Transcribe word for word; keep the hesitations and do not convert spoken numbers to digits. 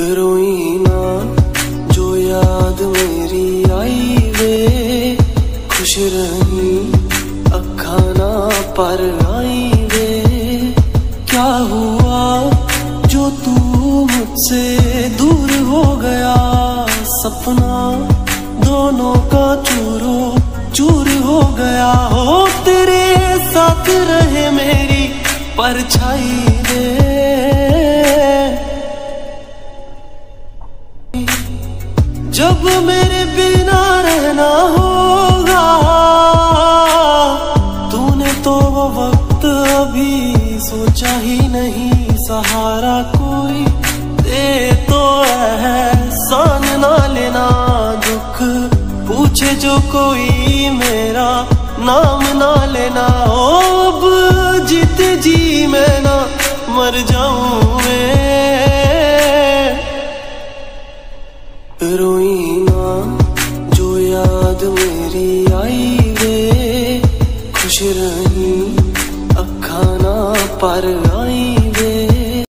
रोई ना जो याद मेरी आई वे, खुश रही अखा ना पर आई वे। क्या हुआ जो तू मुझसे दूर हो गया, सपना दोनों का चूरो चूर हो गया। हो तेरे साथ रहे मेरी परछाई वे, जब मेरे बिना रहना होगा, तूने तो वो वक्त अभी सोचा ही नहीं। सहारा कोई दे तो एहसान ना लेना, दुख पूछे जो कोई मेरा नाम ना लेना। ओ अब जीते जी मैं ना मर जाऊं मैं। रोई ना जो याद मेरी आई वे, खुश रही अखा ना पर आई।